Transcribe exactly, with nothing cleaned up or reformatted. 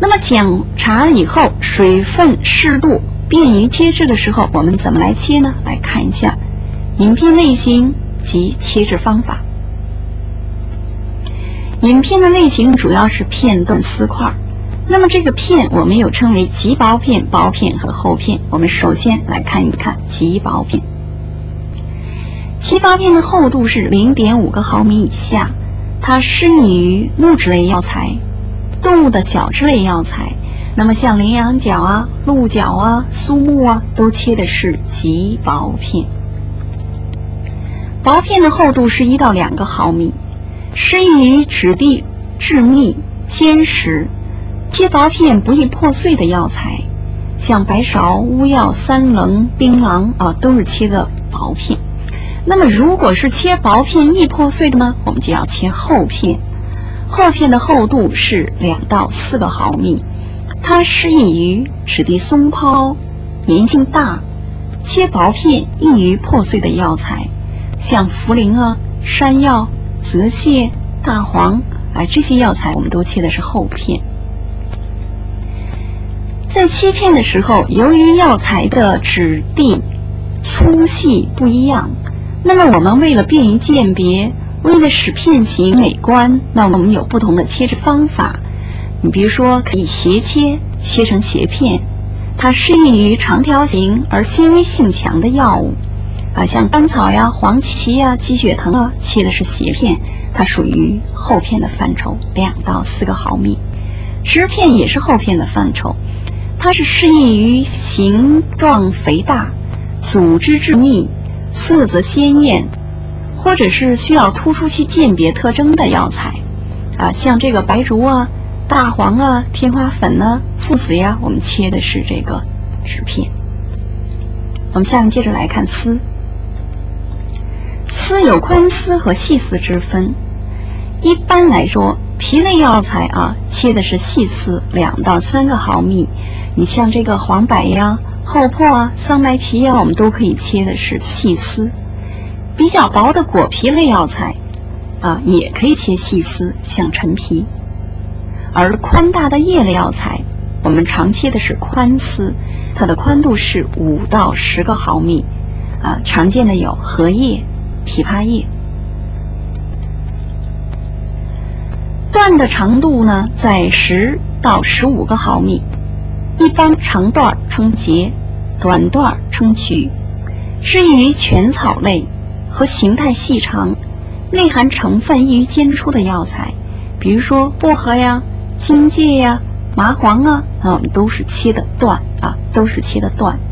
那么检查以后水分适度，便于切制的时候，我们怎么来切呢？来看一下影片类型及切制方法。影片的类型主要是片段丝块，那么这个片我们又称为极薄片、薄片和厚片。我们首先来看一看极薄片。极薄片的厚度是 零点五个毫米以下，它适宜于木质类药材、动物的角质类药材。那么像羚羊角啊、鹿角啊、苏木啊，都切的是极薄片。薄片的厚度是一到两个毫米，适宜于质地致密、坚实、切薄片不易破碎的药材，像白芍、乌药、三棱、槟榔啊，都是切的薄片。那么如果是切薄片易破碎的呢，我们就要切厚片。厚片的厚度是两到四个毫米，它适宜于质地松抛、粘性大、切薄片易于破碎的药材，像茯苓啊、山药、泽泻、大黄啊，这些药材我们都切的是厚片。在切片的时候，由于药材的质地粗细不一样，那么我们为了便于鉴别，为了使片形美观，那我们有不同的切制方法。你比如说可以斜切，切成斜片，它适宜于长条形而纤维性强的药物啊，像甘草呀、黄芪呀、鸡血藤啊，切的是斜片，它属于厚片的范畴，两到四个毫米。直片也是厚片的范畴，它是适宜于形状肥大、组织致密、色泽鲜艳，或者是需要突出其鉴别特征的药材啊，像这个白术啊、大黄啊、天花粉啊、附子呀，我们切的是这个直片。我们下面接着来看丝。丝有宽丝和细丝之分。一般来说，皮类药材啊，切的是细丝，两到三个毫米。你像这个黄柏呀、厚朴啊、桑白皮啊，我们都可以切的是细丝。比较薄的果皮类药材啊，也可以切细丝，像陈皮。而宽大的叶类药材，我们常切的是宽丝，它的宽度是五到十个毫米啊。常见的有荷叶、枇杷叶。段的长度呢，在十到十五个毫米，一般长段称节，短段称菊，适宜于全草类和形态细长、内含成分易于煎出的药材，比如说薄荷呀、荆芥呀、麻黄啊，啊，我们都是切的段啊，都是切的段。